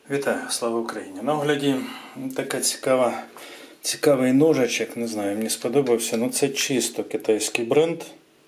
Вітаю, слава Україні! На огляді така цікавий ножичок, не знаю, мені сподобався, але це чисто китайський бренд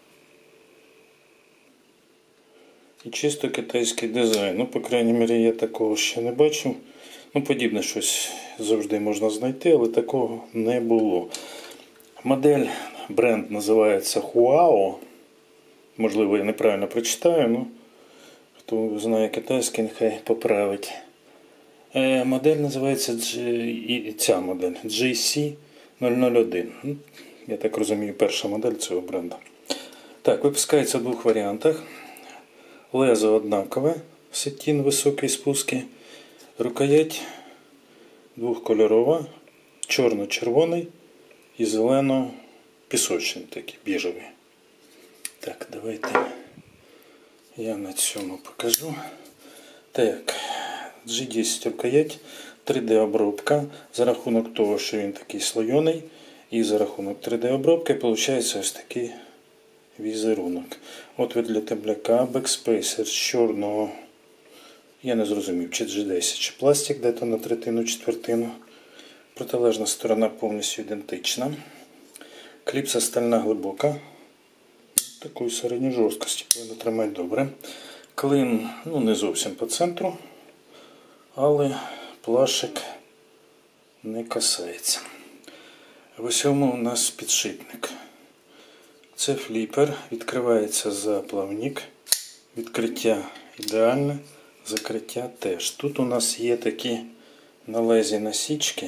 і чисто китайський дизайн. Ну, по крайній мірі, я такого ще не бачив. Ну, подібне щось завжди можна знайти, але такого не було. Модель, бренд називається Huao. Можливо, я неправильно прочитаю, але хто знає китайський, нехай поправить. Модель називається ця модель GC001. Я так розумію, перша модель цього бренду. Так, випускається в двох варіантах. Лезо однакове, сетін, високий спуски. Рукоять двохкольорова, чорно-червоний і зелено-пісочний, такий біжевий. Так, давайте я на цьому покажу. Так. G10 рукоять, 3D обробка, за рахунок того, що він такий слойоний, і за рахунок 3D обробки виходить ось такий візерунок. Отвір для темляка, бекспейсер з чорного, я не зрозумів, чи G10, чи пластик, де-то на третину-четвертину. Протилежна сторона повністю ідентична. Кліпса стальна глибока, такої середньої жорсткості, повинно тримати добре. Клин, ну, не зовсім по центру, але плашик не касається. В усьому у нас підшипник. Це фліпер, відкривається за плавник, відкриття ідеальне, закриття теж. Тут у нас є такі на лезі насічки,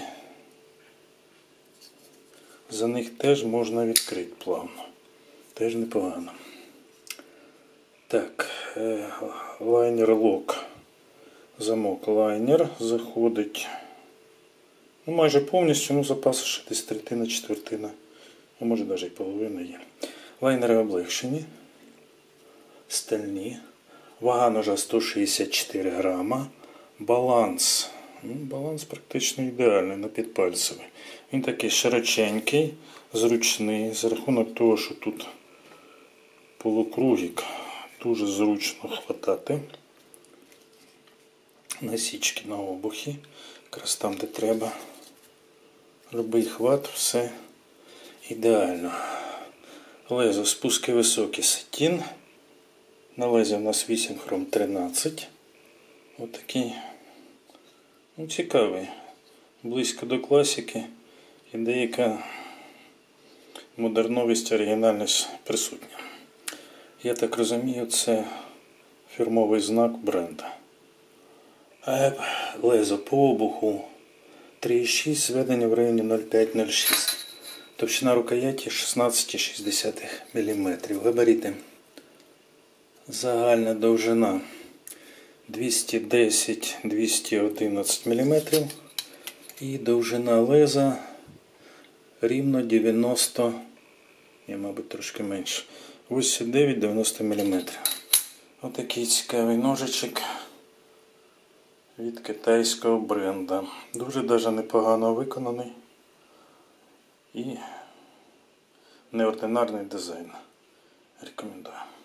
за них теж можна відкрити плавно, теж непогано. Так, лайнер лок. Замок лайнер заходить майже повністю, ну запасу десь третина-четвертина, а може навіть і половина є. Лайнери облегшені, стальні, вага ножа 164 грама, баланс, баланс практично ідеальний, на підпальцевий. Він такий широченький, зручний, за рахунок того, що тут полукругік, дуже зручно хватати. Насічки на обухі, якраз там, де треба. Любий хват, все ідеально. Лезо, спуски високі, сетін. На лезі у нас 8 хром 13. Отакий, ну, цікавий. Близько до класики і деяка модерновість, оригінальність присутня. Я так розумію, це фірмовий знак бренда. Лезо по обуху 3,6, зведення в районі 0,5-0,6. Товщина рукояті 16,6 мм. Габарити. Загальна довжина 210-211 мм. І довжина леза рівно 90, мабуть трошки менше, 89-90 мм. Отакий цікавий ножичок від китайського бренда. Дуже даже непогано виконаний і неординарний дизайн. Рекомендую.